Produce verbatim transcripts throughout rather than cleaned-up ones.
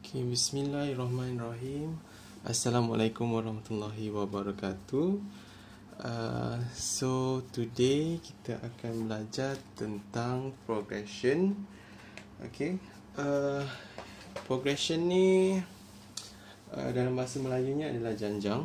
Okay, Bismillahirrahmanirrahim. Assalamualaikum warahmatullahi wabarakatuh. Uh, so today kita akan belajar tentang progression. Okay, uh, progression ni uh, dalam bahasa Melayunya adalah janjang.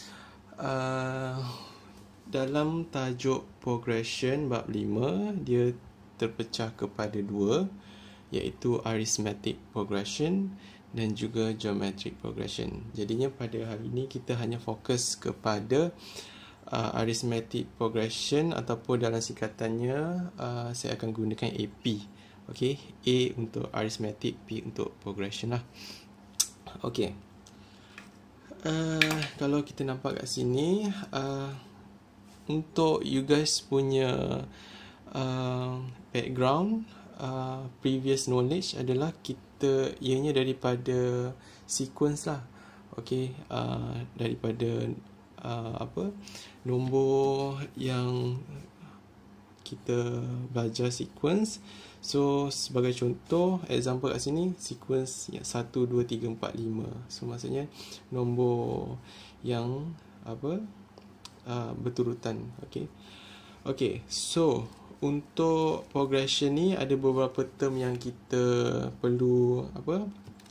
Uh, dalam tajuk progression bab lima, dia terpecah kepada dua, iaitu arithmetic progression dan juga geometric progression. Jadinya pada hari ini kita hanya fokus kepada uh, arithmetic progression, ataupun dalam singkatannya uh, saya akan gunakan A P. Okey, A untuk arithmetic, P untuk progression lah. Okey. Uh, kalau kita nampak kat sini, uh, untuk you guys punya uh, background, uh, previous knowledge adalah kita ianya daripada sequence lah. Okey, uh, daripada uh, apa nombor yang kita belajar sequence. So sebagai contoh, example kat sini sequence yang satu, dua, tiga, empat, lima. So maksudnya nombor yang apa uh, berturutan. Okey. Okey, so untuk progression ni ada beberapa term yang kita perlu apa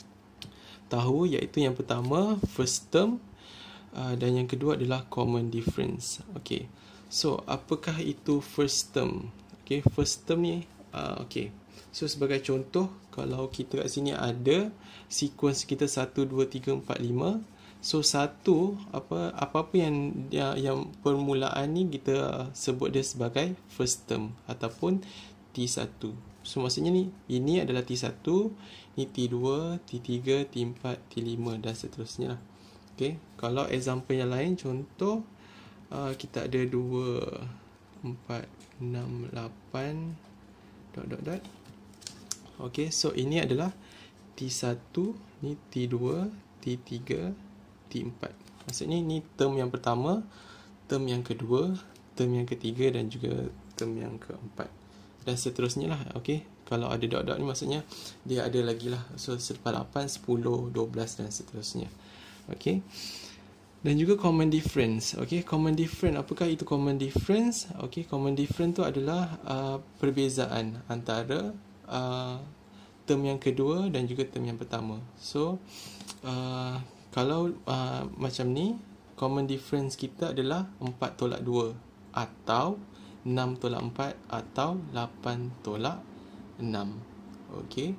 tahu, iaitu yang pertama first term, uh, dan yang kedua adalah common difference. Okey. So apakah itu first term? Okey, first term ni uh, okey. So sebagai contoh, kalau kita kat sini ada sequence kita satu, dua, tiga, empat, lima. So satu, apa apa-apa yang yang, yang permulaan ni kita sebut dia sebagai first term ataupun T satu. So maksudnya ni ini adalah T satu, ni T dua, T tiga, T empat, T lima dan seterusnya lah. Okey, kalau example yang lain, contoh uh, kita ada dua, empat, enam, lapan dot dot dot. Okey, so ini adalah T satu, ni T dua, T tiga, T empat. Maksudnya ni term yang pertama, term yang kedua, term yang ketiga dan juga term yang keempat. Dan seterusnya lah. Okey, kalau ada dot-dot ni maksudnya dia ada lagi lah. So selepas lapan, sepuluh, dua belas dan seterusnya. Okey. Dan juga common difference. Okey, common difference. Apakah itu common difference? Okey, common difference tu adalah uh, perbezaan antara uh, term yang kedua dan juga term yang pertama. So uh, kalau uh, macam ni, common difference kita adalah empat tolak dua atau enam tolak empat atau lapan tolak enam. Okey.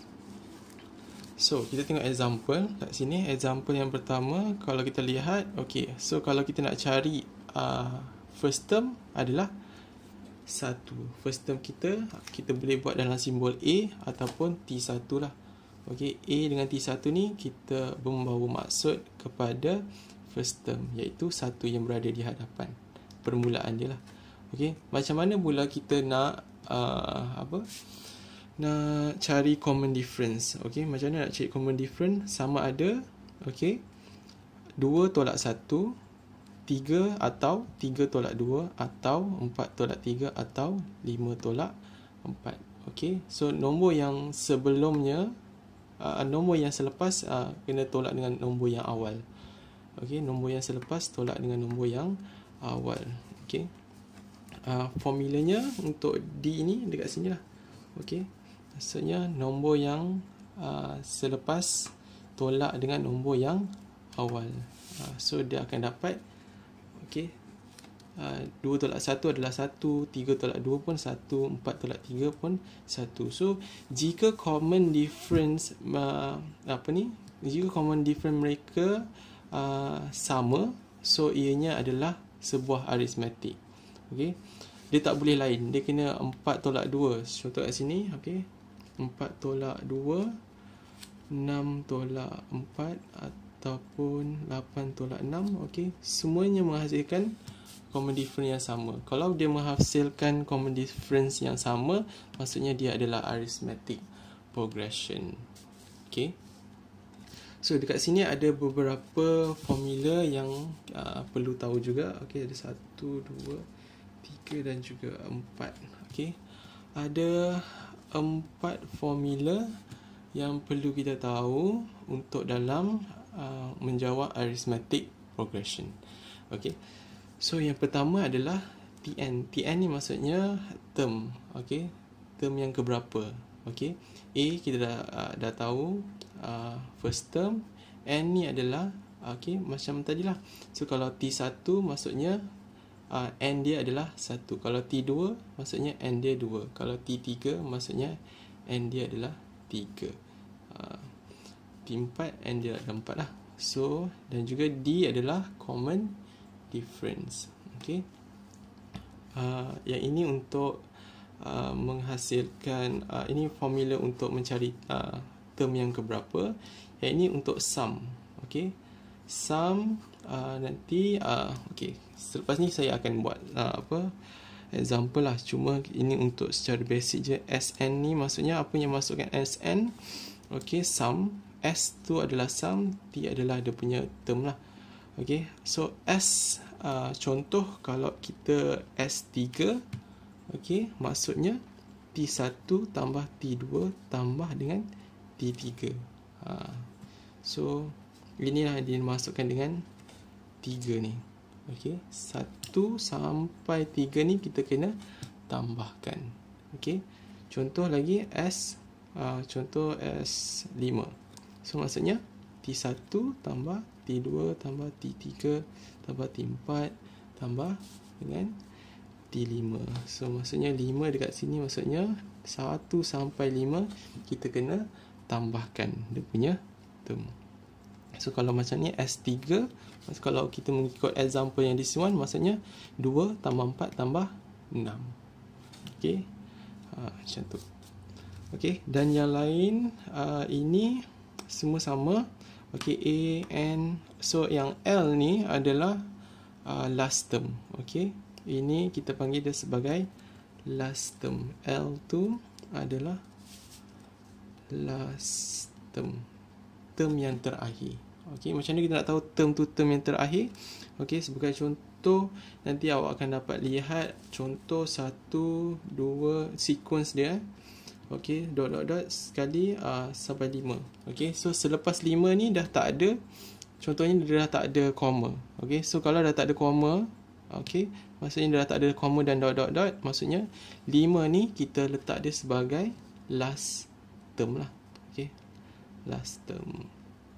So, kita tengok example kat sini. Example yang pertama, kalau kita lihat, okey. So, kalau kita nak cari uh, first term adalah satu. First term kita, kita boleh buat dalam simbol A ataupun T satu lah. Okey, A dengan T satu ni kita membawa maksud kepada first term, iaitu satu yang berada di hadapan. Permulaan dia lah. Okey, macam mana pula kita nak uh, apa? Nak cari common difference. Okey, macam mana nak cari common difference? Sama ada, okey, dua tolak satu, tiga atau tiga tolak dua, atau empat tolak tiga, atau lima tolak empat. Okey, so nombor yang sebelumnya, Uh, nombor yang selepas uh, kena tolak dengan nombor yang awal. Okey, nombor yang selepas tolak dengan nombor yang awal. Okey. Uh, formulanya untuk D ni dekat sini lah. Okey. Maksudnya nombor yang uh, selepas tolak dengan nombor yang awal. Uh, so dia akan dapat, okey, Uh, dua tolak satu adalah satu, tiga tolak dua pun satu, empat tolak tiga pun satu. So jika common difference uh, apa ni? Jika common difference mereka uh, sama, so ianya adalah sebuah arithmetic. Okey. Dia tak boleh lain. Dia kena empat tolak dua. Contoh kat sini, okey. empat tolak dua, enam tolak empat ataupun lapan tolak enam, okey. Semuanya menghasilkan common difference yang sama. Kalau dia menghasilkan common difference yang sama, maksudnya dia adalah arithmetic progression. Okay. So dekat sini ada beberapa formula yang uh, perlu tahu juga. Okay, ada satu, dua, tiga dan juga empat. Okay. Ada empat formula yang perlu kita tahu untuk dalam uh, menjawab arithmetic progression. Okey. So yang pertama adalah T N. T N ni maksudnya term. Okey. Term yang keberapa. Okey. A kita dah uh, dah tahu uh, first term. N ni adalah okey macam tadilah. So kalau T satu maksudnya uh, N dia adalah satu. Kalau T dua maksudnya N dia dua. Kalau T tiga maksudnya N dia adalah tiga. Uh, T empat N dia adalah empat lah. So dan juga D adalah common difference. Okey. Uh, yang ini untuk uh, menghasilkan uh, ini formula untuk mencari uh, term yang keberapa. Yang ini untuk sum. Okey. Sum uh, nanti uh, okey, selepas ni saya akan buat uh, apa example lah. Cuma ini untuk secara basic je. S N ni maksudnya apa yang masukkan S N? Okey, sum. S tu adalah sum, T adalah dia punya term lah. Okey. So S uh, contoh kalau kita S tiga, okey, maksudnya T satu tambah T dua tambah dengan T tiga. Ha. So inilah dia masukkan dengan tiga ni. Okey, satu sampai tiga ni kita kena tambahkan. Okey. Contoh lagi S uh, contoh S lima. So maksudnya T satu tambah T dua tambah T tiga tambah T empat tambah dengan T lima. So maksudnya lima dekat sini maksudnya satu sampai lima kita kena tambahkan dia punya term. So kalau macam ni S tiga, kalau kita mengikut example yang this one, maksudnya dua tambah empat tambah enam. Okey. Ha, macam tu. Okey, dan yang lain uh, ini semua sama. Okey, A, N. So yang L ni adalah uh, last term. Okey. Ini kita panggil dia sebagai last term. L tu adalah last term. Term yang terakhir. Okey, macam ni kita nak tahu term tu term yang terakhir. Okey, sebagai contoh nanti awak akan dapat lihat contoh satu, dua sequence dia. Okey, dot dot dot sekali uh, sampai lima. Okey, so selepas lima ni dah tak ada, contohnya dia dah tak ada koma. Okey, so kalau dah tak ada koma, okey, maksudnya dah tak ada koma dan dot dot dot, maksudnya lima ni kita letak dia sebagai last term lah. Okey, last term.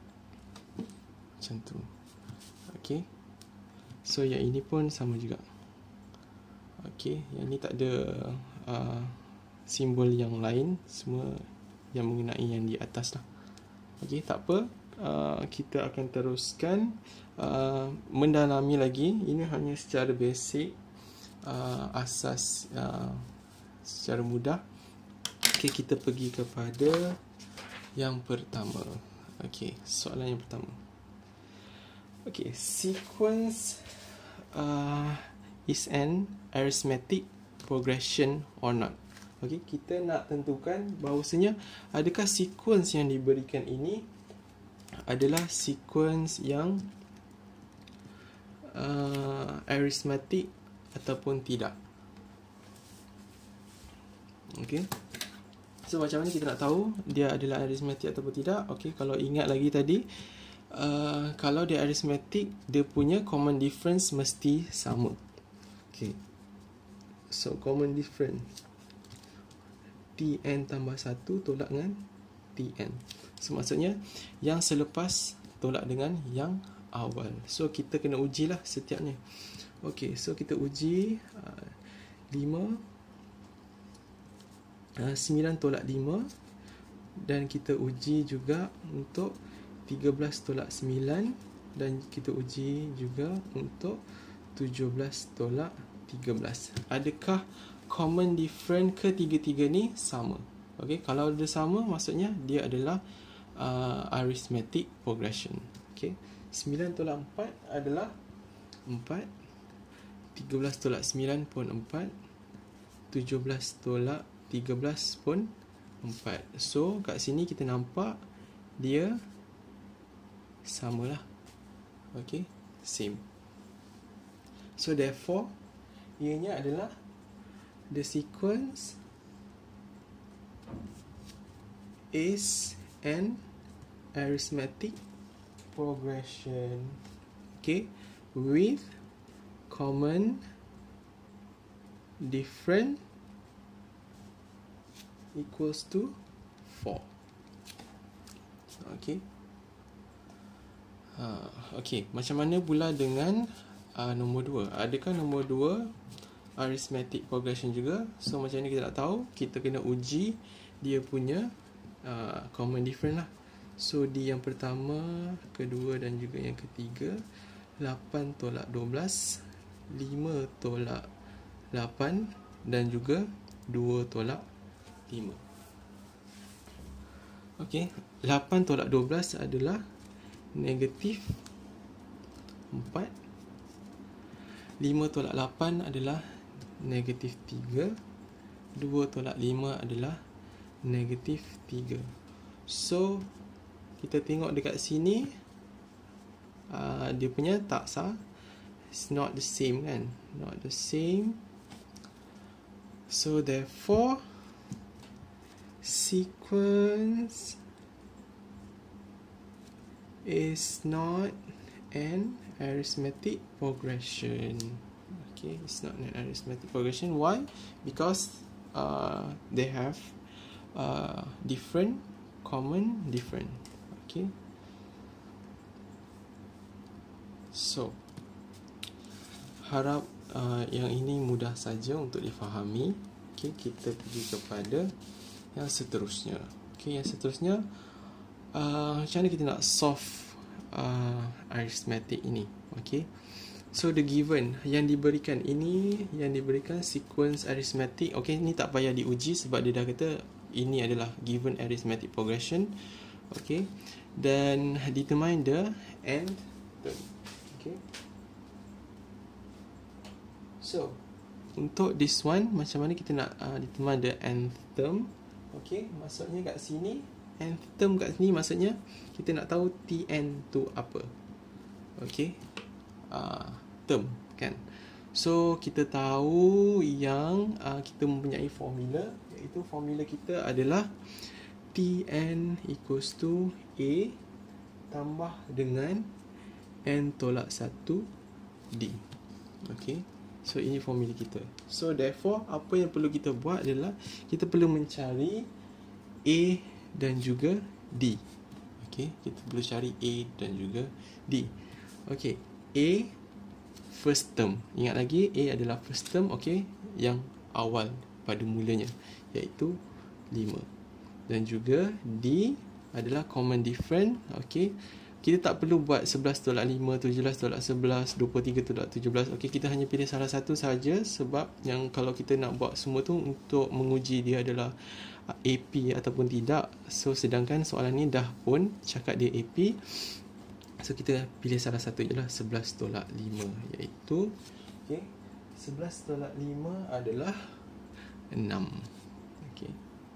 Macam tu. Okey. So yang ini pun sama juga. Okey, yang ni tak ada uh, simbol yang lain, semua yang mengenai yang di atas lah. Okey, tak apa. Uh, kita akan teruskan uh, mendalami lagi. Ini hanya secara basic, uh, asas uh, secara mudah. Okey, kita pergi kepada yang pertama. Okey, soalan yang pertama. Okay, sequence uh, is an arithmetic progression or not. Okay, kita nak tentukan bahawasanya adakah sequence yang diberikan ini adalah sequence yang uh, arithmetic ataupun tidak. Okay, so macam mana kita nak tahu dia adalah arithmetic ataupun tidak? Okay, kalau ingat lagi tadi, Uh, kalau dia arithmetic, dia punya common difference mesti sama. Okay, so common difference T N tambah satu tolak dengan T N. So maksudnya yang selepas tolak dengan yang awal. So kita kena ujilah setiapnya. Okay, so kita uji uh, lima uh, sembilan tolak lima. Dan kita uji juga untuk tiga belas tolak sembilan. Dan kita uji juga untuk tujuh belas tolak tiga belas. Adakah common difference ketiga-tiga ni sama? Okay, kalau dia sama, maksudnya dia adalah uh, arithmetic progression. Okay, sembilan tolak empat adalah empat. tiga belas tolak sembilan pun empat. tujuh belas tolak tiga belas pun empat. So kat sini kita nampak dia samalah. Okay, same. So therefore ianya adalah the sequence is an arithmetic progression, okay, with common difference equals to four. Okay. Ha, okay, macam mana pula dengan uh, nombor dua? Adakah nombor dua arithmetic progression juga? So macam ni kita nak tahu, kita kena uji dia punya uh, common difference lah. So di yang pertama, kedua dan juga yang ketiga, lapan tolak dua belas, lima tolak lapan dan juga dua tolak lima. Okay, lapan tolak dua belas adalah negatif empat. lima tolak lapan adalah negatif tiga. dua tolak lima adalah negatif tiga. So kita tengok dekat sini, uh, dia punya tak sah. It's not the same kan, not the same. So therefore sequence is not an arithmetic progression. Okay, it's not an arithmetic progression. Why? Because uh, they have uh, different common different. Okay, so harap uh, yang ini mudah saja untuk difahami. Okay, kita pergi kepada yang seterusnya. Okay, yang seterusnya, Uh, macam mana kita nak solve uh, arithmetic ini? Okay, so the given yang diberikan ini, yang diberikan sequence arithmetic. Okay, ni tak payah diuji sebab dia dah kata ini adalah given arithmetic progression. Okay, dan determine the nth term. Okay, so untuk this one, macam mana kita nak uh, determine the nth term? Okay, maksudnya kat sini nth term kat sini maksudnya kita nak tahu Tn tu apa. Okay, uh, term kan. So kita tahu yang uh, kita mempunyai formula, iaitu formula kita adalah Tn equals to A tambah dengan N tolak satu D. Okay, so ini formula kita. So therefore apa yang perlu kita buat adalah kita perlu mencari A dan juga D. Okay, kita perlu cari A dan juga D. Okay, A first term. Ingat lagi, A adalah first term, okay, yang awal pada mulanya, iaitu lima. Dan juga D adalah common difference. Okay, kita tak perlu buat sebelas tolak lima, tujuh belas tolak sebelas, dua puluh tiga tolak tujuh belas. Okay, kita hanya pilih salah satu saja, sebab yang kalau kita nak buat semua tu untuk menguji dia adalah A P ataupun tidak. So sedangkan soalan ni dah pun cakap dia A P, so kita pilih salah satu je lah, sebelas tolak lima, iaitu okay, sebelas tolak lima adalah enam. Okay,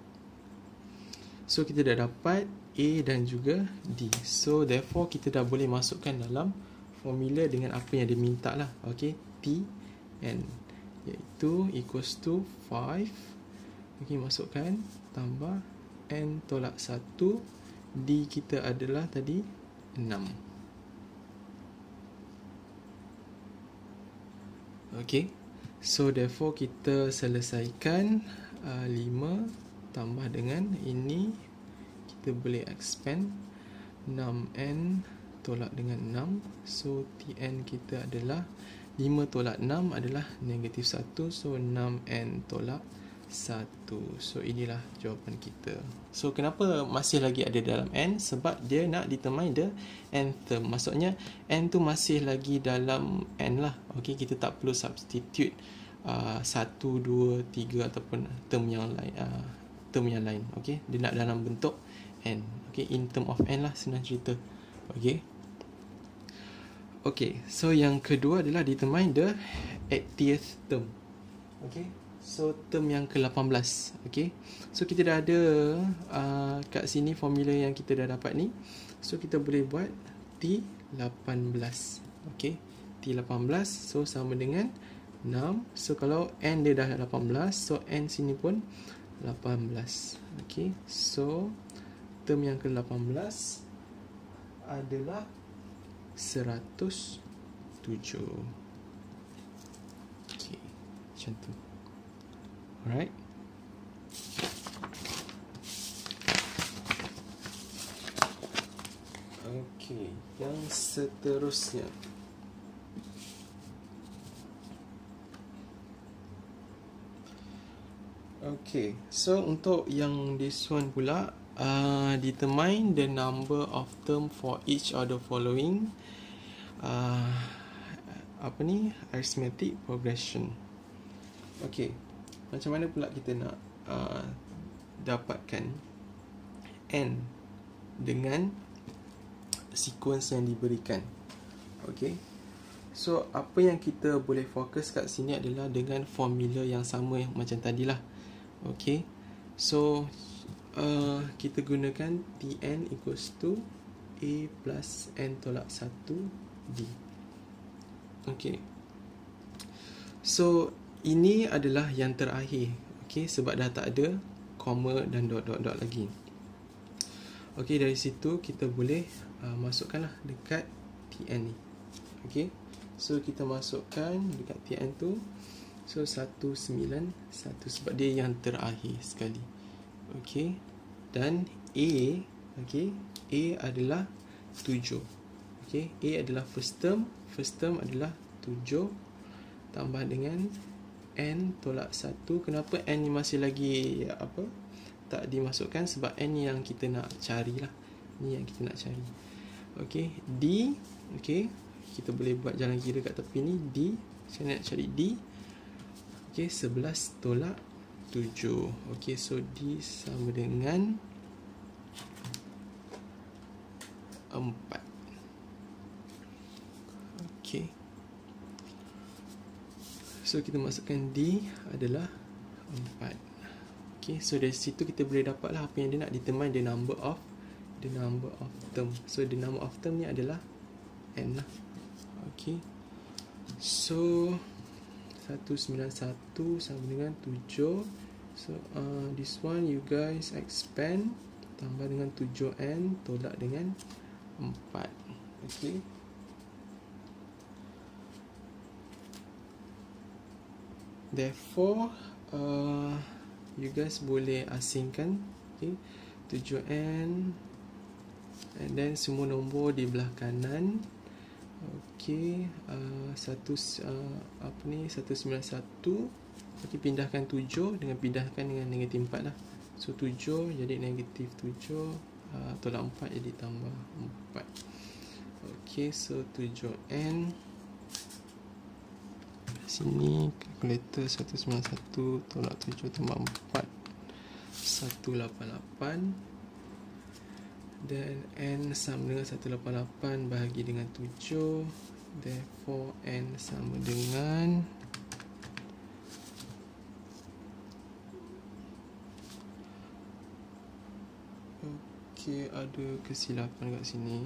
so kita dah dapat A dan juga D. So therefore kita dah boleh masukkan dalam formula dengan apa yang dia minta lah. Okay, T N iaitu equals to five. Okay, masukkan tambah N tolak satu, D kita adalah tadi enam. Okay, so therefore kita selesaikan uh, lima tambah dengan ini, kita boleh expand enam N tolak dengan enam. So Tn kita adalah lima tolak enam adalah negatif satu. So enam N tolak satu. So inilah jawapan kita. So kenapa masih lagi ada dalam N? Sebab dia nak determine the nth term. Maksudnya N tu masih lagi dalam N lah. Okay, kita tak perlu substitute uh, satu, dua, tiga ataupun term yang lain, uh, term yang lain. Okay, dia nak dalam bentuk N. Okay, in term of N lah senang cerita. Okay, okay, so yang kedua adalah determine the eightieth term. Okay, so term yang ke lapan belas. Okay, so kita dah ada uh, kat sini formula yang kita dah dapat ni. So kita boleh buat T lapan belas. Okay, T lapan belas, so sama dengan enam. So kalau N dia dah lapan belas, so N sini pun lapan belas. Okay, so term yang ke lapan belas adalah seratus tujuh. Okay, macam tu. Alright. Okay, yang seterusnya. Okay, so untuk yang this one pula, uh, determine the number of term for each of the following uh, apa ni, arithmetic progression. Okay, macam mana pula kita nak uh, dapatkan n dengan sequence yang diberikan. Okay, so apa yang kita boleh fokus kat sini adalah dengan formula yang sama yang macam tadilah. Okay, so uh, kita gunakan Tn equals to A plus N tolak satu D. Okay, so ini adalah yang terakhir. Okay, sebab dah tak ada koma dan dot-dot-dot lagi. Okay, dari situ kita boleh uh, masukkanlah dekat Tn ni. Okay, so kita masukkan dekat Tn tu, so seratus sembilan puluh satu sebab dia yang terakhir sekali. Okay, dan A, okay, A adalah tujuh. Okay, A adalah first term. First term adalah tujuh tambah dengan N tolak satu. Kenapa N ni masih lagi apa, tak dimasukkan? Sebab N yang kita nak carilah. Ni yang kita nak cari. Okay, D. Okay, kita boleh buat jalan kira kat tepi ni. D, saya nak cari D. Okay, sebelas tolak tujuh. Okay, so D sama dengan empat. Okay, so kita masukkan D adalah empat. Okay, so dari situ kita boleh dapatlah apa yang dia nak, determine the number of the number of term. So the number of term ni adalah N lah. Okay, so seratus sembilan puluh satu sama dengan tujuh. So uh, this one you guys expand, tambah dengan tujuh N tolak dengan empat. Okay, therefore uh, you guys boleh asingkan. Okay, tujuh N and then semua nombor di belah kanan. Okay, uh, satu uh, apa ni, seratus sembilan puluh satu. Okay, pindahkan tujuh dengan pindahkan dengan negatif empat lah. So tujuh jadi negatif tujuh, uh, tolak empat jadi tambah empat. Okay, so tujuh N sini kalkulator seratus sembilan puluh satu tolak tujuh tambah empat, seratus lapan puluh lapan. Dan N sama dengan seratus lapan puluh lapan bahagi dengan tujuh. Therefore N sama dengan okay, ada kesilapan kat sini.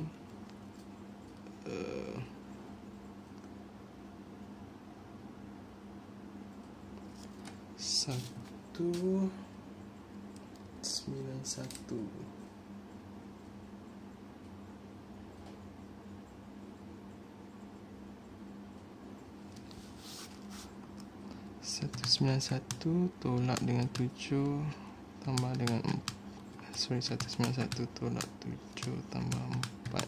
uh, Satu sembilan satu. Satu sembilan satu tolak dengan tujuh tambah dengan sorry satu sembilan satu tolak tujuh tambah empat.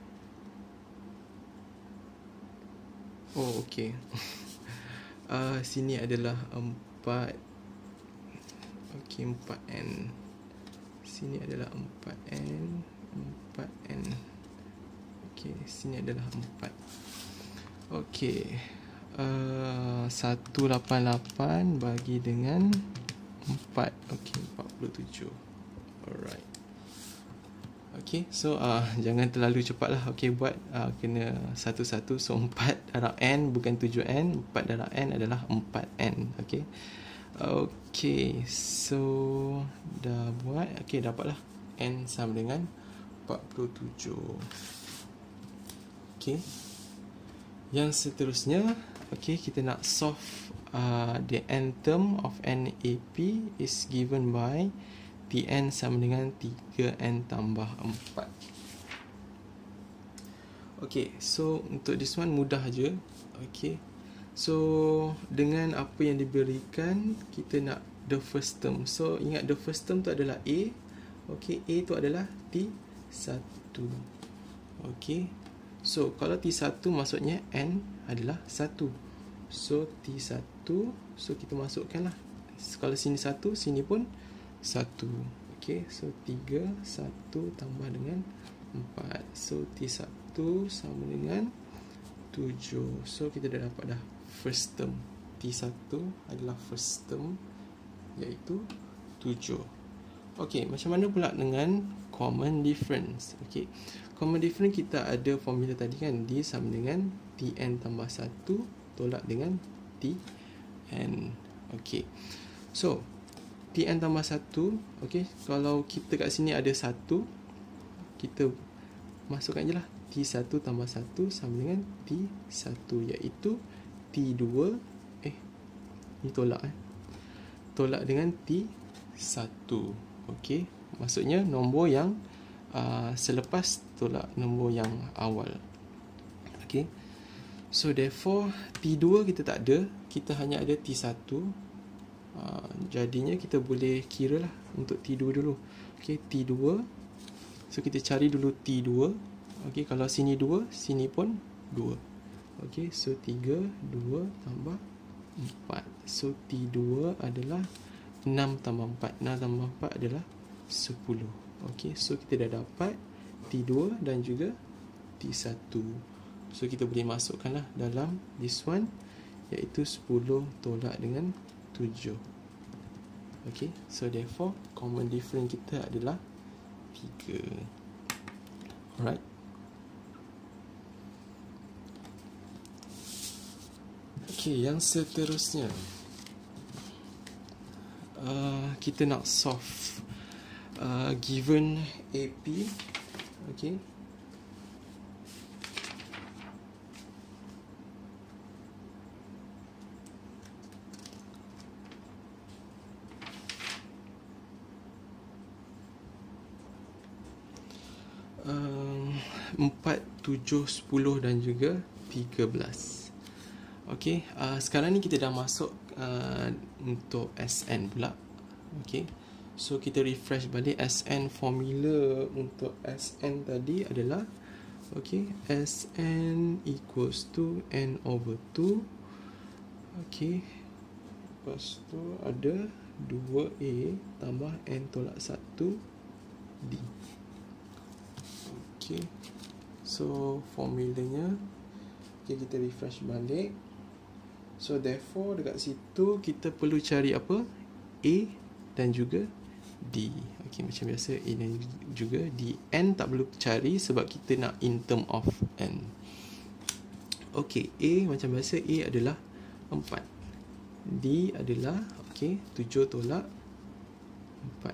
Oh, okay. uh, sini adalah empat. Okay, empat N. Sini adalah empat N, empat N. Okay, sini adalah empat. Okay, uh, seratus lapan puluh lapan bagi dengan empat. Okay, empat puluh tujuh. Alright. Okay, so uh, jangan terlalu cepat lah. Okay, buat uh, kena satu-satu. So empat darab N bukan tujuh N. empat darab N adalah empat N. Okay. Okay, so dah buat. Okay, dapatlah N sama dengan empat puluh tujuh. Okay, yang seterusnya, okay, kita nak solve uh, the n term of N A P is given by Tn sama dengan tiga n tambah empat. Okay, so untuk this one mudah je. Okay, so dengan apa yang diberikan, kita nak the first term. So ingat the first term tu adalah A. Okay, A tu adalah T satu. Okay, so kalau T satu maksudnya N adalah satu. So T satu, so kita masukkan lah. Kalau sini satu, sini pun satu. Okay, so tiga, satu tambah dengan empat. So T satu sama dengan tujuh. So kita dah dapat dah first term. T satu adalah first term, iaitu tujuh. Okay, macam mana pula dengan common difference? Okay, common difference kita ada formula tadi kan, D sama dengan Tn tambah satu tolak dengan Tn. Okay, so Tn tambah satu, okay, kalau kita kat sini ada satu, kita masukkan je lah T satu tambah satu sama dengan T satu, iaitu T dua, eh, ni tolak eh, tolak dengan T satu. Okay, maksudnya nombor yang uh, selepas tolak nombor yang awal. Okay, so therefore T dua kita tak ada, kita hanya ada T satu. uh, Jadinya kita boleh kira lah untuk T dua dulu. Okay, T dua, so kita cari dulu T dua. Okay, kalau sini dua, sini pun dua. Okay, so tiga, dua tambah empat. So T dua adalah enam tambah empat. enam tambah empat adalah sepuluh. Okay, so kita dah dapat T dua dan juga T satu. So kita boleh masukkan lah dalam this one, iaitu sepuluh tolak dengan tujuh. Okay, so therefore common difference kita adalah tiga. Alright. Okay, yang seterusnya, uh, kita nak solve uh, given A P. Okay, um, empat, tujuh, sepuluh dan juga tiga belas. Okay, uh, sekarang ni kita dah masuk uh, untuk S N pula. Okay, so kita refresh balik S N. Formula untuk S N tadi adalah, okay, S N equals to N over two. Okay, lepas tu ada dua A tambah N tolak satu D. Okay, so formulanya, okay, kita refresh balik. So therefore dekat situ kita perlu cari apa? A dan juga D. Okay, macam biasa A dan juga D. N tak perlu cari sebab kita nak in term of N. Okay, A macam biasa, A adalah empat. D adalah, okay, tujuh tolak empat.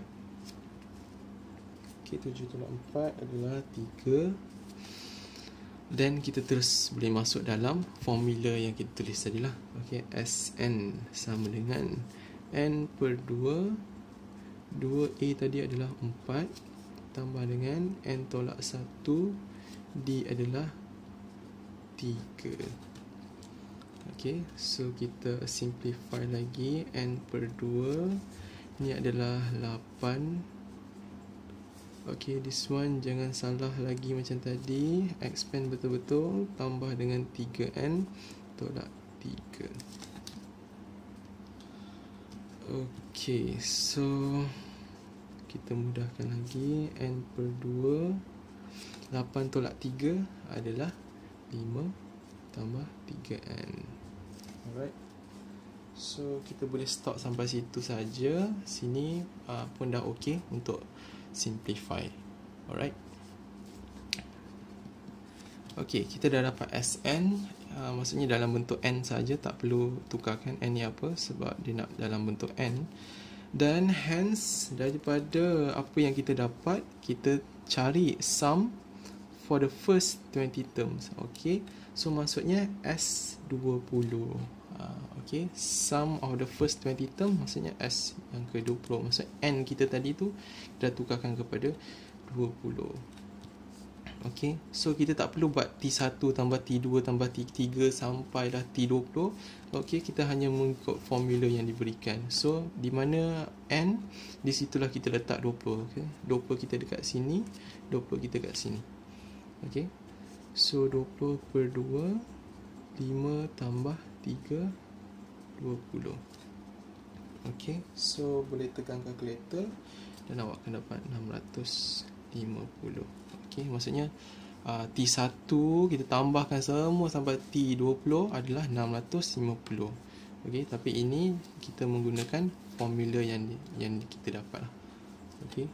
Okay, tujuh tolak empat adalah tiga. Dan kita terus boleh masuk dalam formula yang kita tulis tadi lah. Okay, S N sama dengan N per dua. dua A tadi adalah empat tambah dengan N tolak satu. D adalah tiga. Okay, so kita simplify lagi. N per dua, ni adalah lapan. Okay, this one jangan salah lagi macam tadi. Expand betul-betul. Tambah dengan tiga N tolak tiga. Okay, so kita mudahkan lagi. N per dua, lapan tolak tiga adalah lima tambah tiga N. Alright, so kita boleh stop sampai situ saja. Sini uh, pun dah okay untuk simplify. Alright. Okay, kita dah dapat S N. uh, Maksudnya dalam bentuk N saja, tak perlu tukarkan N ni apa, sebab dia nak dalam bentuk N. Dan hence daripada apa yang kita dapat, kita cari sum for the first twenty terms. Okay, so maksudnya S dua puluh. uh, okay, sum of the first twenty term maksudnya S yang ke dua puluh. Maksud N kita tadi tu kita tukarkan kepada dua puluh. Okay, so kita tak perlu buat T satu tambah T dua tambah T tiga sampailah T dua puluh. Okay, kita hanya mengikut formula yang diberikan. So, di mana N, di situlah kita letak dua puluh. Okay, dua puluh kita dekat sini, dua puluh kita dekat sini. Okay, so dua puluh per dua, lima tambah tiga, dua puluh. Okay, so boleh tekan kalkulator dan awak akan dapat enam ratus lima puluh. Okay, maksudnya uh, T satu kita tambahkan semua sampai T dua puluh adalah enam ratus lima puluh. Okay, tapi ini kita menggunakan formula yang yang kita dapat. Okay.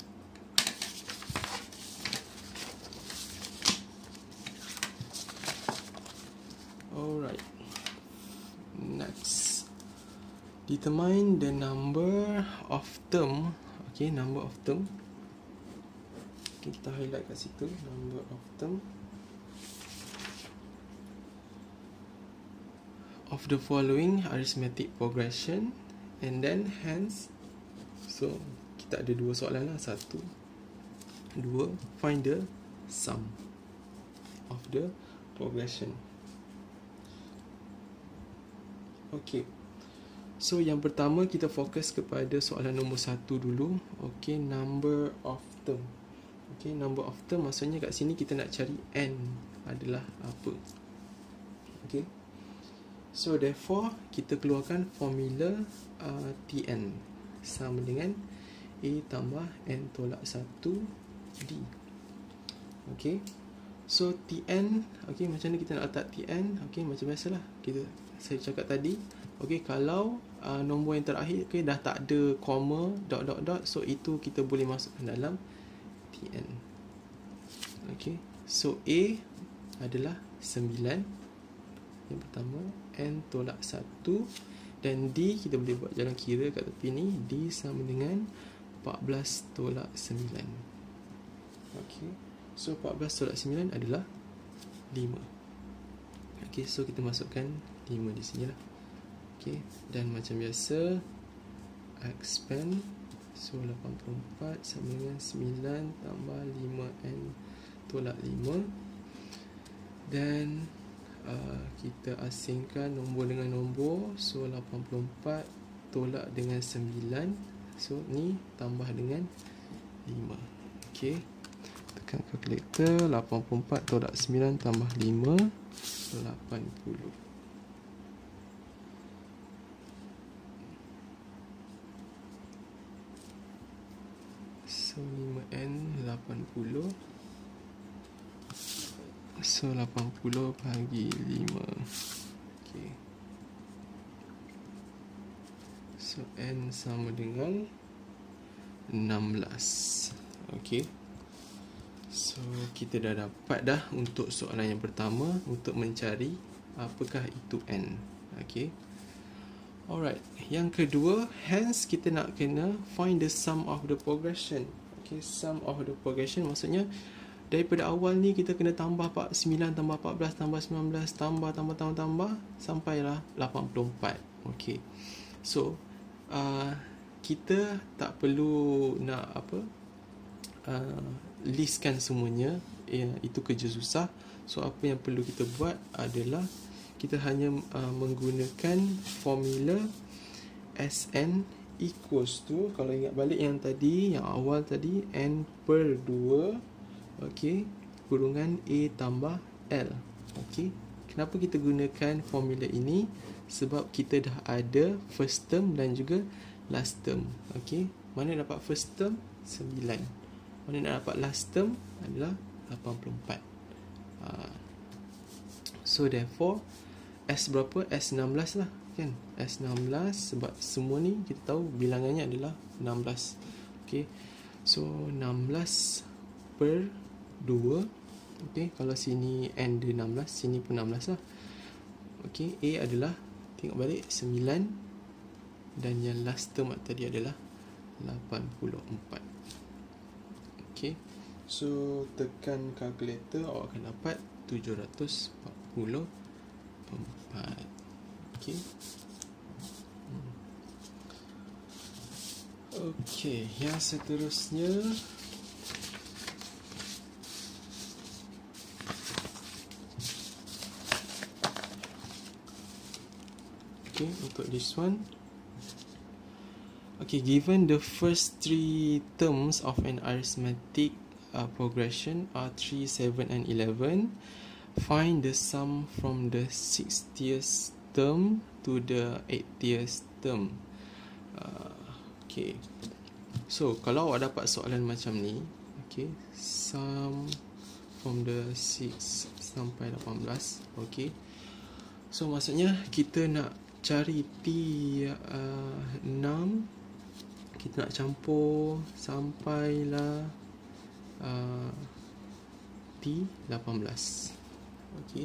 Alright. Next. Determine the number of term. Okay, number of term. Okay, kita highlight kat situ, number of term of the following arithmetic progression, and then hence, so kita ada dua soalan lah. Satu, dua, find the sum of the progression. Okay, so yang pertama kita fokus kepada soalan nombor satu dulu. Okay, number of term. Okay, number of term maksudnya kat sini kita nak cari N adalah apa. Okay, so therefore kita keluarkan formula uh, T N sama dengan A tambah N tolak satu D. Okay, so T N, okay, macam mana kita nak letak T N? Okay, macam biasalah kita saya cakap tadi. Okay, kalau uh, nombor yang terakhir, okay, dah tak ada comma, dot dot dot, so itu kita boleh masukkan dalam T N. Okay, so A adalah sembilan yang pertama, N tolak satu, dan D kita boleh buat jalan kira kat tepi ni. D sama dengan empat belas tolak sembilan. Okay, so empat belas tolak sembilan adalah lima. Okay, so kita masukkan lima di sini lah. Okay, dan macam biasa expand. So lapan puluh empat sama dengan sembilan tambah lima N tolak lima. Dan uh, kita asingkan nombor dengan nombor. So lapan puluh empat tolak dengan sembilan. So ni tambah dengan lima. Okay, tekan kalkulator. Lapan puluh empat tolak sembilan tambah lima, lapan puluh. So lima N lapan puluh. So lapan puluh bagi lima. Okay, so N sama dengan enam belas. Okay, so kita dah dapat dah untuk soalan yang pertama, untuk mencari apakah itu N. Okay, alright, yang kedua, hence kita nak kena find the sum of the progression. Okay, sum of the progression maksudnya daripada awal ni kita kena tambah sembilan tambah empat belas tambah sembilan belas tambah tambah tambah tambah sampailah lapan puluh empat. Okay, so uh, kita tak perlu nak apa uh, listkan semuanya, ya, itu kerja susah. So apa yang perlu kita buat adalah kita hanya uh, menggunakan formula S N equals to, kalau ingat balik yang tadi, yang awal tadi, N per dua, okay, kurungan A tambah L. Okay, kenapa kita gunakan formula ini? Sebab kita dah ada first term dan juga last term. Okay, mana dapat first term? sembilan. Mana nak dapat last term? Adalah lapan puluh empat. uh, So therefore S berapa? S enam belas lah, kan? S enam belas, sebab semua ni kita tahu bilangannya adalah enam belas. Okay, so enam belas per dua. Okay, kalau sini N dia enam belas, sini pun enam belas lah. Okay, A adalah, tengok balik, sembilan, dan yang last term tadi adalah lapan puluh empat. Okay, so tekan kalkulator, awak akan dapat tujuh ratus empat puluh empat. Okey. Okey, yang seterusnya okay, untuk this one. Okay, given the first three terms of an arithmetic uh, progression are three, seven and eleven, find the sum from the sixtieth term to the eightieth term. Uh, okay, so kalau awak dapat soalan macam ni, okay, sum from the six sampai lapan belas, okay, so maksudnya kita nak cari T uh, enam, kita nak campur sampailah uh, T lapan belas. Okey.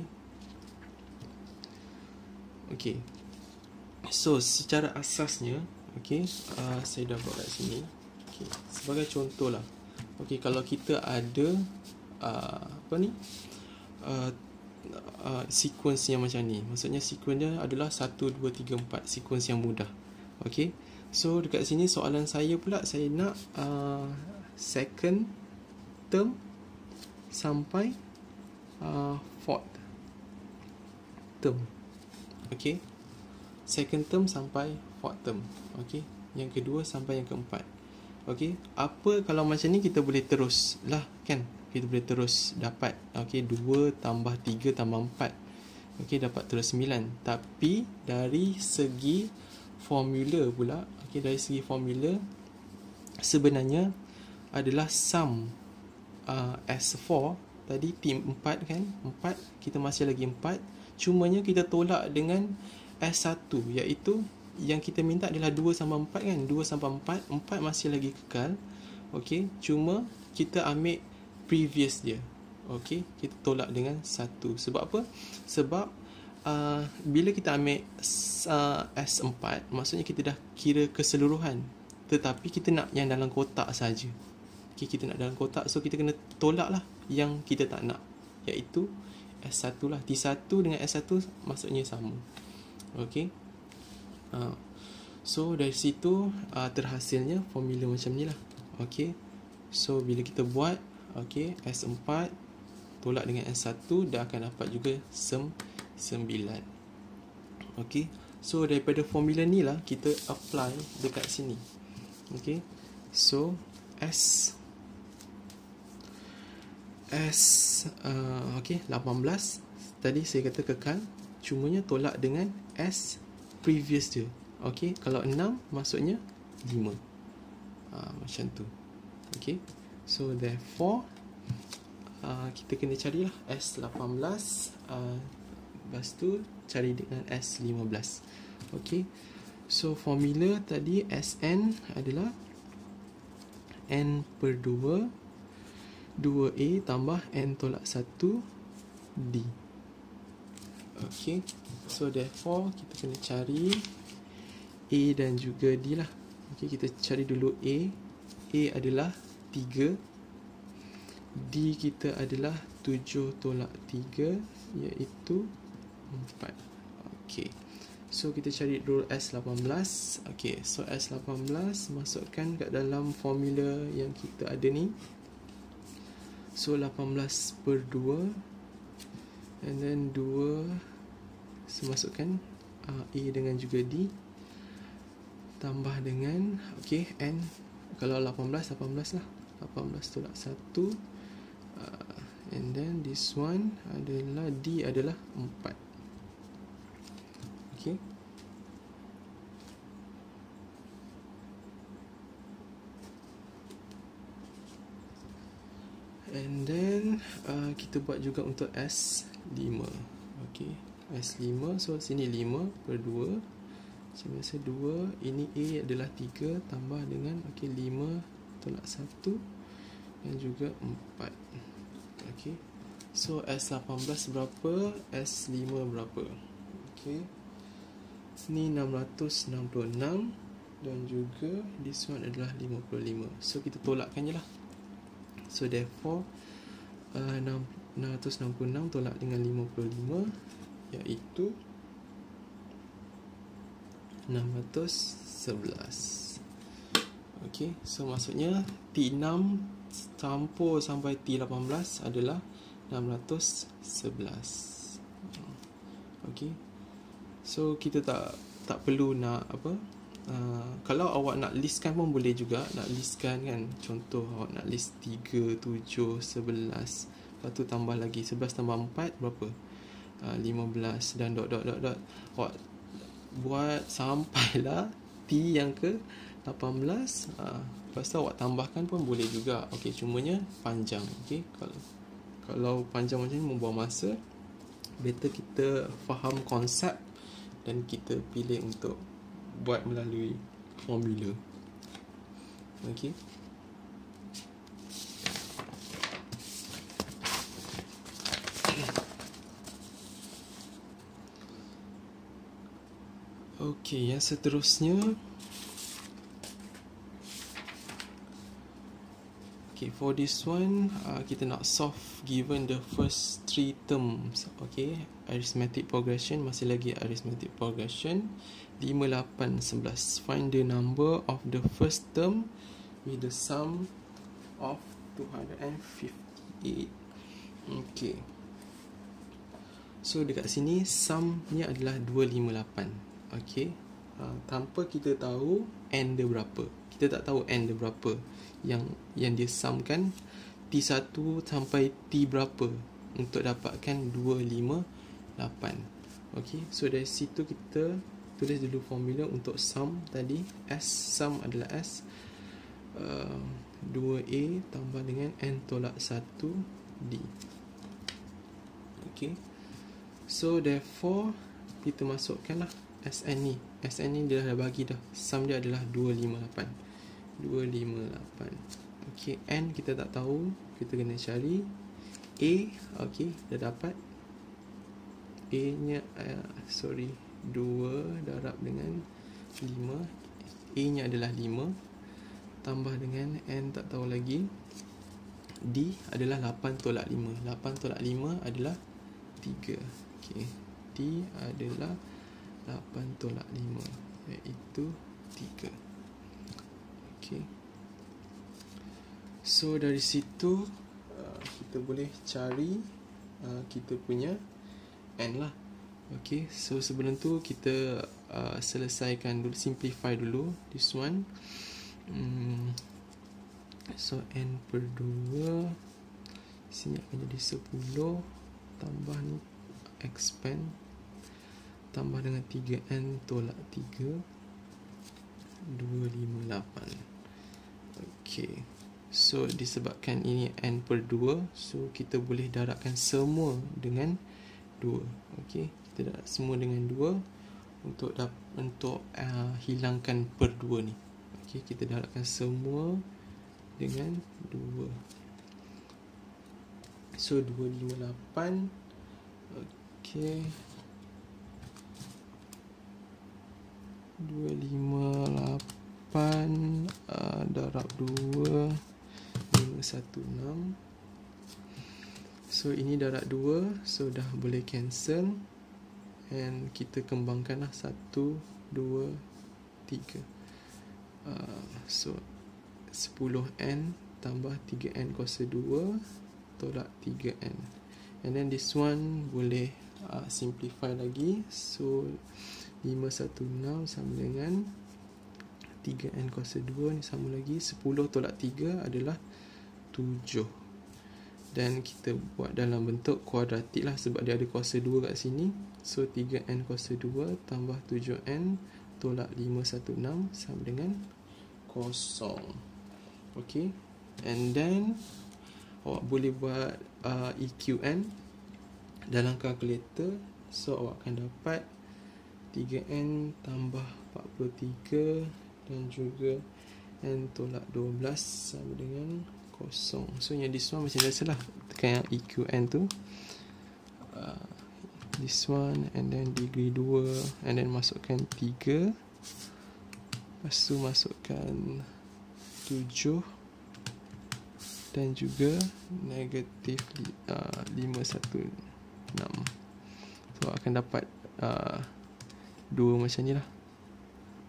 Okey. So secara asasnya, okey, uh, saya dah buat kat sini. Okey, sebagai contohlah. Okey, kalau kita ada uh, apa ni? Uh, uh, sequence yang macam ni. Maksudnya sequence dia adalah satu, dua, tiga, empat, sequence yang mudah. Okey. So dekat sini soalan saya pula, saya nak uh, second term sampai uh, fourth term. Okay, second term sampai fourth term. Okay, yang kedua sampai yang keempat. Okay, apa kalau macam ni kita boleh terus lah kan, kita boleh terus dapat. Okay, dua tambah tiga tambah empat, okay, dapat terus sembilan. Tapi dari segi formula pula, okay, dari segi formula sebenarnya adalah sum uh, S four tadi T empat kan, empat, kita masih lagi empat, cumanya kita tolak dengan S satu, iaitu yang kita minta adalah dua sampai empat kan, dua sampai empat, empat masih lagi kekal. Okay, cuma kita ambil previous dia. Okay, kita tolak dengan satu. Sebab apa? Sebab Uh, bila kita ambil uh, S empat, maksudnya kita dah kira keseluruhan, tetapi kita nak yang dalam kotak saja. Okay, kita nak dalam kotak, so kita kena tolak lah yang kita tak nak, iaitu S satu lah. T satu dengan S satu maksudnya sama. Okay, uh, so dari situ uh, terhasilnya formula macam ni lah. Okay, so bila kita buat, okay, S empat tolak dengan S satu, dah akan dapat juga sem sembilan. Okay, so daripada formula ni lah kita apply dekat sini. Okay, so S S uh, okay, lapan belas tadi saya kata kekal, cumanya tolak dengan S previous dia. Okay, kalau enam maksudnya lima. uh, Macam tu. Okay, so therefore uh, kita kena carilah S lapan belas, uh, lepas tu cari dengan S lima belas. Okay, so formula tadi S N adalah N per dua, dua A tambah N tolak satu D. Okay, so therefore kita kena cari A dan juga D lah. Okay, kita cari dulu A. A adalah tiga, D kita adalah tujuh tolak tiga, iaitu empat. Okay, so kita cari dulu S lapan belas. Okay, so S lapan belas masukkan kat dalam formula yang kita ada ni. So lapan belas per dua, and then dua, so masukkan uh, A dengan juga D, tambah dengan, okay, N. Kalau lapan belas, lapan belas lah, lapan belas tolak satu, uh, and then this one adalah D adalah empat. Okay, and then uh, kita buat juga untuk S lima. Okay, S lima, so sini lima per dua, macam biasa dua, ini A adalah tiga, tambah dengan, okay, lima tolak satu dan juga empat. Okay, so S lapan belas berapa, S lima berapa? Okay, ni enam ratus enam puluh enam dan juga this one adalah lima puluh lima. So kita tolakkan je lah. So therefore uh, enam ratus enam puluh enam tolak dengan lima puluh lima, iaitu enam ratus sebelas. Okey, so maksudnya T enam campur sampai T lapan belas adalah enam ratus sebelas. Okey. So kita tak tak perlu nak apa? Uh, kalau awak nak listkan pun boleh juga. Nak listkan kan, contoh awak nak list tiga, tujuh, sebelas, lepas tu tambah lagi sebelas tambah empat berapa? Uh, lima belas dan dot dot dot dot. Awak buat sampailah T yang ke lapan belas. uh, Lepas tu awak tambahkan pun boleh juga. Okey, cumanya panjang. Okey, kalau kalau panjang macam ni membuang masa, better kita faham konsep dan kita pilih untuk buat melalui formula. Okey. Okey, yang seterusnya. Okay, for this one, uh, kita nak solve given the first three terms. Okay, arithmetic progression, masih lagi arithmetic progression. lima, lapan, sebelas. Find the number of the first term with the sum of two hundred fifty-eight. Okay. So, dekat sini, sum ni adalah dua ratus lima puluh lapan. Okay. Uh, tanpa kita tahu n dia berapa. Kita tak tahu n dia berapa. Yang yang dia sumkan T satu sampai T berapa untuk dapatkan dua ratus lima puluh lapan. Okay. So, dari situ kita tulis dulu formula untuk sum tadi. S, sum adalah S uh, dua A tambah dengan N tolak satu D. Okay. So therefore kita masukkanlah S N ni. S N ni dia dah bagi dah. Sum dia adalah dua ratus lima puluh lapan. dua ratus lima puluh lapan. Okay, N kita tak tahu, kita kena cari. A, okay, dah dapat. A nya uh, sorry dua darab dengan lima. A nya adalah lima. Tambah dengan N tak tahu lagi. D adalah lapan tolak lima. lapan tolak lima adalah tiga. Okay. D adalah lapan tolak lima, iaitu tiga. Okay. So dari situ uh, kita boleh cari uh, kita punya N lah. Okay, so sebelum tu kita uh, selesaikan dulu, simplify dulu this one. hmm. So N per dua, sini akan jadi sepuluh. Tambah ni expand, tambah dengan tiga N tolak tiga, dua ratus lima puluh lapan. Okay, so disebabkan ini N per dua, so kita boleh darabkan semua dengan dua. Okay, kita darab semua dengan dua untuk dap untuk uh, hilangkan per dua ni. Okay, kita darabkan semua dengan dua. So dua ratus lima puluh lapan. Okay, dua ratus lima puluh lapan uh, darab dua, lima satu enam. So ini darab dua, so dah boleh cancel. And kita kembangkanlah satu, dua, tiga. uh, So sepuluh N tambah tiga N kuasa dua tolak tiga N. And then this one boleh uh, simplify lagi. So lima satu enam sama dengan tiga N kuasa dua ni sama lagi. Sepuluh tolak tiga adalah tujuh. Dan kita buat dalam bentuk kuadratik lah, sebab dia ada kuasa dua kat sini. So tiga N kuasa dua tambah tujuh N tolak lima satu enam sama dengan kosong. Okay. And then awak boleh buat uh, E Q N dalam kalkulator. So awak akan dapat tiga N tambah empat puluh tiga dan juga N tolak dua belas sama dengan kosong. So yang this one macam biasa lah, tekan yang E Q N tu, uh, this one, and then degree dua, and then masukkan tiga, lepas tu masukkan tujuh dan juga negatif uh, lima satu enam. So akan dapat uh, dua macam ni lah.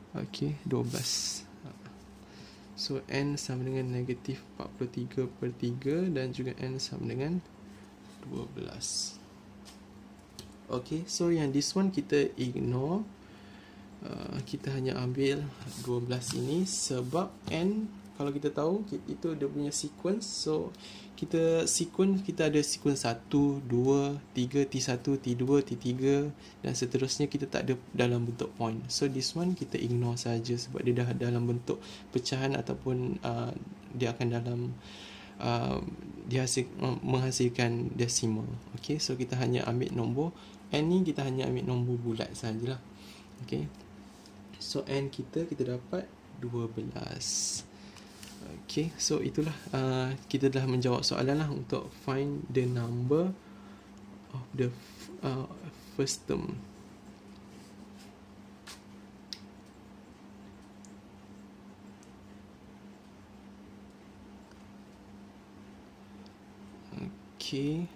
Okey, dua belas. So N sama dengan negatif empat puluh tiga per tiga dan juga N sama dengan dua belas. Okay, so yang this one kita ignore. uh, Kita hanya ambil dua belas ini sebab N, kalau kita tahu itu dia punya sequence. So kita sequence, kita ada sequence satu, dua, tiga, T satu, T dua, T tiga dan seterusnya. Kita tak ada dalam bentuk point. So this one kita ignore saja sebab dia dah dalam bentuk pecahan ataupun uh, dia akan dalam uh, dia hasil, uh, menghasilkan decimal. Okay, so kita hanya ambil nombor N ni, kita hanya ambil nombor bulat sajalah. Okay, so N kita kita dapat dua belas. Okay, so itulah uh, kita dah menjawab soalan lah untuk find the number of the uh, first term. Okay.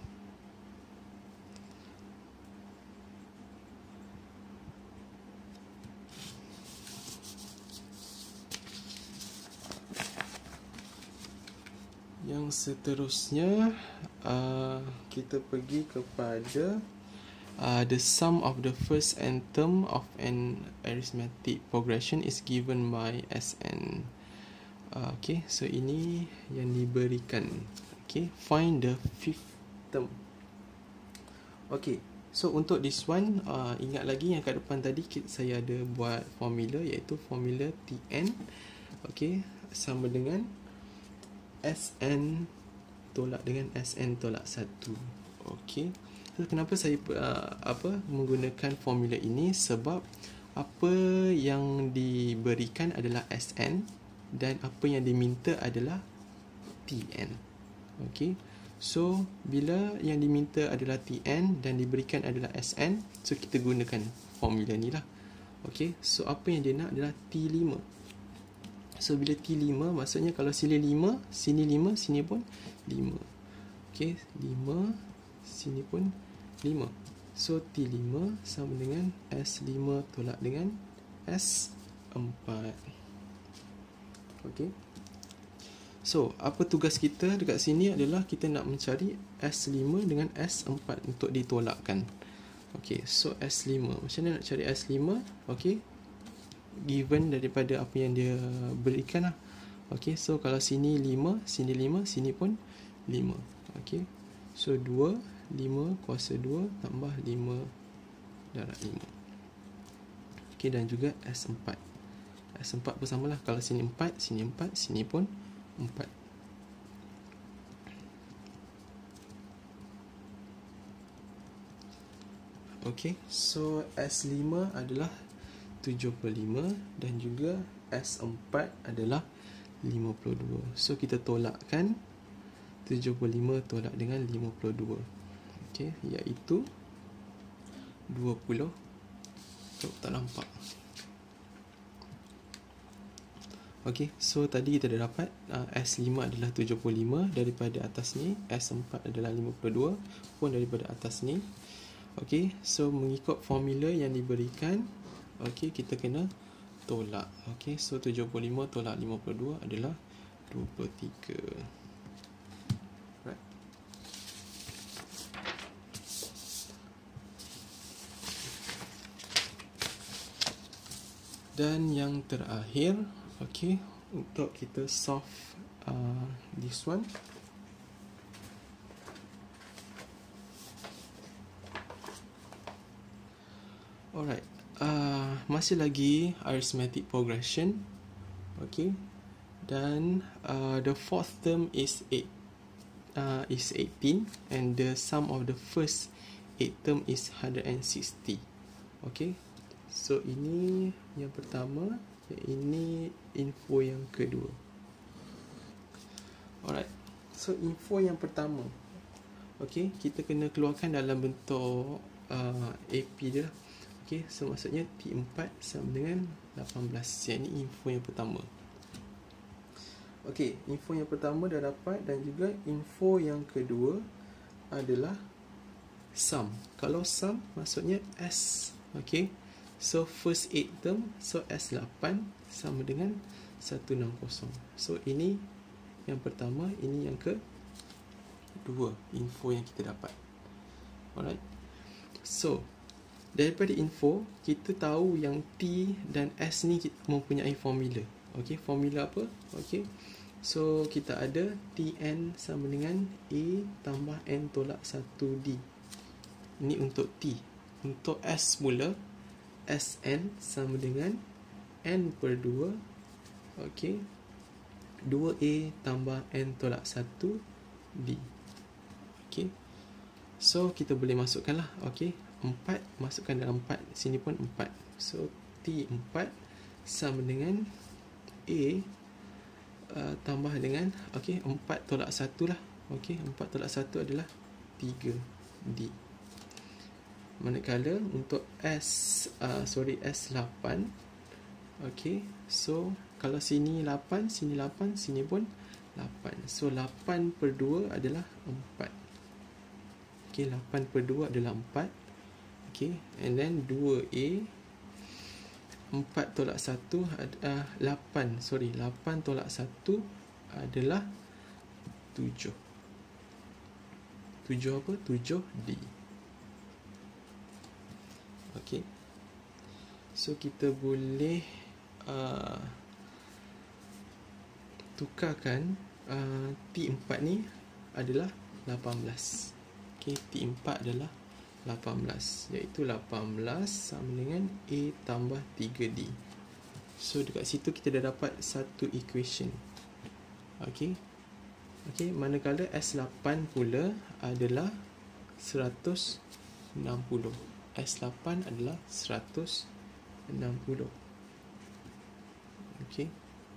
Yang seterusnya uh, kita pergi kepada uh, the sum of the first n term of an arithmetic progression is given by Sn. Uh, okay, so ini yang diberikan. Okay, find the fifth term. Okay, so untuk this one, uh, ingat lagi yang kat depan tadi saya ada buat formula, iaitu formula Tn. Okay, sama dengan Sn tolak dengan Sn tolak satu. Okey. So, kenapa saya uh, apa menggunakan formula ini? Sebab apa yang diberikan adalah Sn dan apa yang diminta adalah Tn. Okey. So, bila yang diminta adalah Tn dan diberikan adalah Sn, so kita gunakan formula ni lah. Okey. So, apa yang dia nak adalah T lima. So bila T lima, maksudnya kalau sini lima, sini lima, sini pun lima. Okey, lima, sini pun lima. So T lima sama dengan S lima tolak dengan S empat. Okey. So, apa tugas kita dekat sini adalah kita nak mencari S lima dengan S empat untuk ditolakkan. Okey, so S lima. Macam mana nak cari S lima? Okey. Given daripada apa yang dia berikan lah. Okay, so kalau sini lima, sini lima, sini pun lima. Okay, so dua, lima kuasa dua tambah lima darab lima. Okay, dan juga S empat. S empat pun samalah. Kalau sini empat, sini empat, sini pun empat. Okay, so S lima adalah tujuh puluh lima dan juga S empat adalah lima puluh dua. So kita tolakkan tujuh puluh lima tolak dengan lima puluh dua. Okey, iaitu dua puluh. Oh, tak nampak. Okey, so tadi kita dah dapat uh, S lima adalah tujuh puluh lima daripada atas ni, S empat adalah lima puluh dua pun daripada atas ni. Okey, so mengikut formula yang diberikan, okey, kita kena tolak. Okey, so tujuh puluh lima tolak lima puluh dua adalah dua puluh tiga. Right. Dan yang terakhir, okey, untuk kita solve uh, this one. Alright. Uh, masih lagi arithmetic progression. Okay. Dan uh, the fourth term is eight. Uh, is eighteen and the sum of the first eight term is one hundred sixty. Okay. So ini yang pertama, ini info yang kedua. Alright. So info yang pertama, okay, kita kena keluarkan dalam bentuk uh, A P dia lah. Okay, so maksudnya T empat sama dengan lapan belas. Yang ini info yang pertama. Okay, info yang pertama dah dapat dan juga info yang kedua adalah sum. Kalau sum maksudnya S. Okay, So first eight term, so S lapan sama dengan seratus enam puluh. So ini yang pertama, ini yang kedua info yang kita dapat. Alright. So daripada info, kita tahu yang T dan S ni mempunyai formula. Okey, formula apa? Okey. So kita ada Tn sama dengan A tambah N tolak satu D. Ini untuk T. Untuk S pula, Sn sama dengan N per dua. Okey, dua A tambah N tolak satu D. Okey, so kita boleh masukkan lah. Okey, empat masukkan dalam empat. Sini pun empat. So T empat sama dengan A uh, tambah dengan, okey, empat tolak satu lah. Okey, empat tolak satu adalah tiga D. Manakala untuk S uh, sorry S lapan, okey, so kalau sini lapan, sini lapan, sini pun lapan. So lapan per dua adalah empat. Okey, lapan per dua adalah empat. Okey, and then dua A, empat tolak satu, uh, lapan, sorry, lapan tolak satu adalah tujuh. tujuh apa? tujuh D. Okey, so kita boleh uh, tukarkan uh, T empat ni adalah lapan belas. Okey, T empat adalah lapan belas, iaitu lapan belas sama dengan A tambah tiga D. So dekat situ kita dah dapat satu equation. Okey. Okey, manakala S lapan pula adalah seratus enam puluh. S lapan adalah seratus enam puluh. Okey.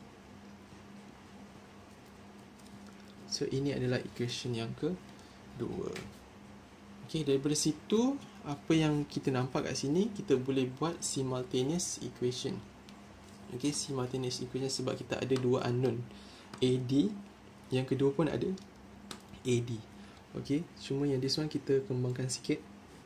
So ini adalah equation yang kedua. Okey, daripada situ apa yang kita nampak kat sini, kita boleh buat simultaneous equation. Okey, simultaneous equation sebab kita ada dua unknown, A D, yang kedua pun ada A D. Okey, cuma yang this one kita kembangkan sikit.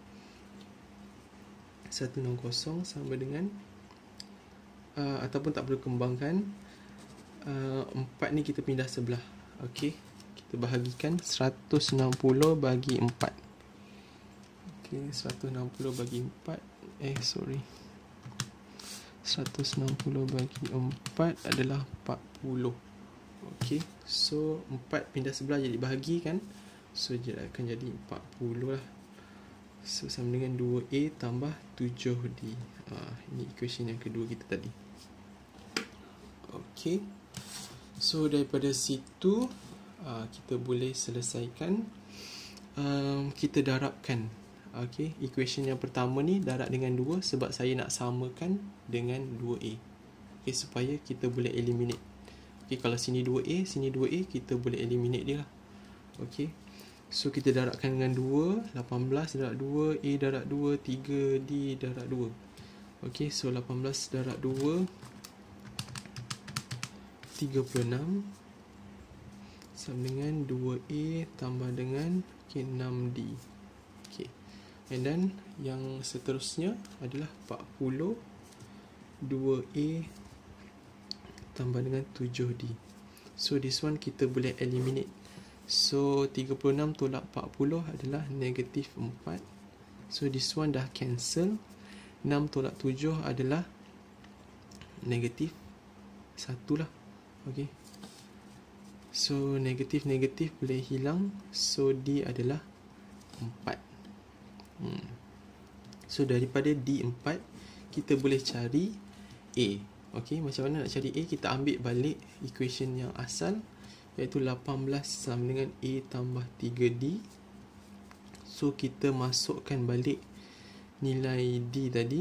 seratus enam puluh sama dengan uh, ataupun tak perlu kembangkan, uh, empat ni kita pindah sebelah. Okey, kita bahagikan seratus enam puluh bagi empat. Okey, seratus enam puluh bagi empat, eh sorry, seratus enam puluh bagi empat adalah empat puluh. Okey, so empat pindah sebelah jadi bahagi kan, so dia akan jadi empat puluh lah. So sama dengan dua A tambah tujuh D. uh, Ini equation yang kedua kita tadi. Okey, so daripada situ uh, kita boleh selesaikan, um, kita darabkan. Okey, equation yang pertama ni darab dengan dua sebab saya nak samakan dengan dua A. Okey, supaya kita boleh eliminate. Okey, kalau sini dua A, sini dua A, kita boleh eliminate dia lah. Okey, so kita darabkan dengan dua, lapan belas darab dua, A darab dua, tiga D darab dua. Okey, so lapan belas darab dua, tiga puluh enam sama dengan dua A tambah dengan okay, enam D. Okey, and then yang seterusnya adalah empat puluh, dua A tambah dengan tujuh D. So this one kita boleh eliminate. So tiga puluh enam tolak empat puluh adalah negatif empat. So this one dah cancel. enam tolak tujuh adalah negatif satu lah. Okay, so negatif-negatif boleh hilang. So D adalah empat. hmm. So daripada D empat kita boleh cari A. Okay, macam mana nak cari A? Kita ambil balik equation yang asal, iaitu lapan belas sama dengan A tambah tiga D. So kita masukkan balik nilai D tadi.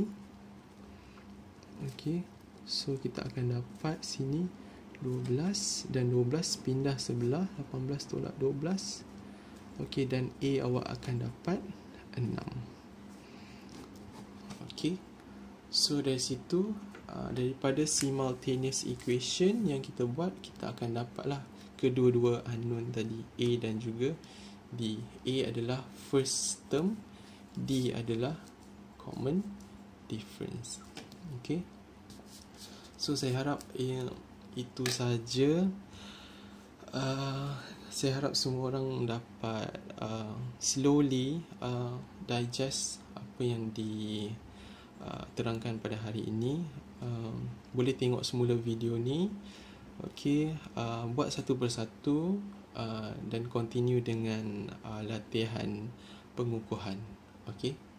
Okay, so kita akan dapat sini dua belas, dan dua belas pindah sebelah, lapan belas tolak dua belas. Okay, dan A awak akan dapat enam. Okay, so dari situ uh, daripada simultaneous equation yang kita buat, kita akan dapatlah kedua-dua unknown tadi, A dan juga D. A adalah first term, D adalah common difference. Okay, so saya harap eh, itu saja. uh, saya harap semua orang dapat uh, slowly uh, digest apa yang diterangkan uh, pada hari ini. uh, boleh tengok semula video ni. Okay, uh, buat satu persatu uh, dan continue dengan uh, latihan pengukuhan. Okay.